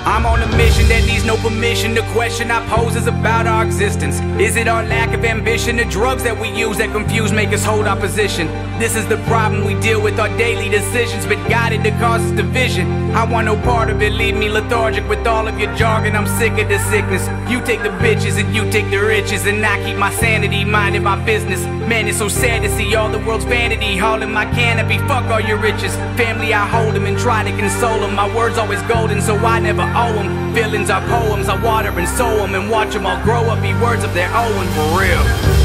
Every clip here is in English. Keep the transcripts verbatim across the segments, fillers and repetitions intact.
I'm on a mission that needs no permission. The question I pose is about our existence. Is it our lack of ambition? The drugs that we use that confuse make us hold our position. This is the problem we deal with, our daily decisions, but guided to causes division. I want no part of it, leave me lethargic with all of your jargon. I'm sick of the sickness. You take the bitches and you take the riches, and I keep my sanity, minding my business. Man, it's so sad to see all the world's vanity all in my canopy. Fuck all your riches. Family, I hold them and try to console them. My words always golden, so I never owe them. Feelings are poems, I water and sow them, and watch them all grow up, be words of their own, for real.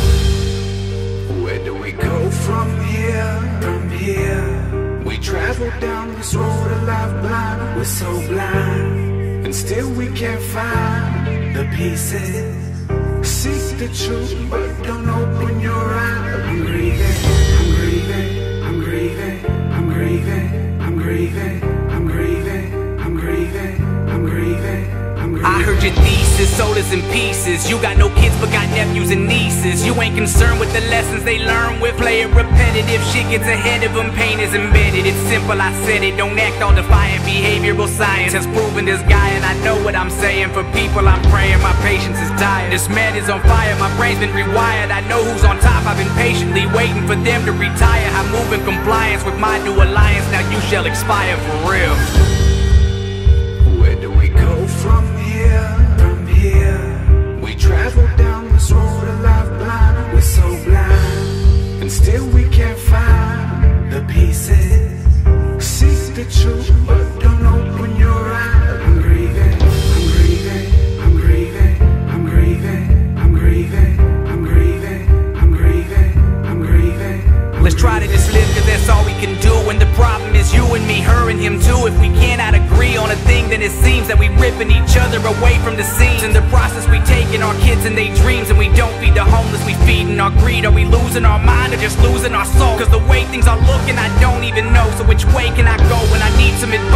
Where do we go from here? From here we travel down this road of life blind. We're so blind, and still we can't find the pieces. Seek the truth, but don't open your eyes. I'm grieving, I'm grieving, I'm grieving, I'm grieving, I'm grieving, I'm grieving, I'm grieving, I'm grieving, I'm grieving. I heard your thesis, sold us in pieces. You got no kids but got nephews and nieces. You ain't concerned with the lessons they learn with. Playing repetitive, shit gets ahead of them. Pain is embedded, it's simple, I said it. Don't act all defiant, behavioral science has proven this guy. And I know what I'm saying, for people I'm praying. My patience is tired, this man is on fire. My brain's been rewired, I know who's on top. I've been patiently waiting for them to retire. I move in compliance with my new alliance. Now you shall expire, for real. Where do we go from here? From here we travel down this road of life blind. We're so blind, and still we can't find the pieces. Seek the truth, but don't open your eyes. I'm grieving, I'm grieving, I'm grieving, I'm grieving, I'm grieving, I'm grieving, I'm grieving, I'm grieving. Let's try to just live, cause that's all we can do. And the problem is you and me, her and him too. If we cannot agree on a thing, then it seems that we ripping each other away from the scenes. In the process we taking our kids and their dreams, and we don't feed the homeless, we feeding our greed. Are we losing our mind or just losing our soul? Cause the way things are looking, I don't even know. So which way can I go when I need some advice?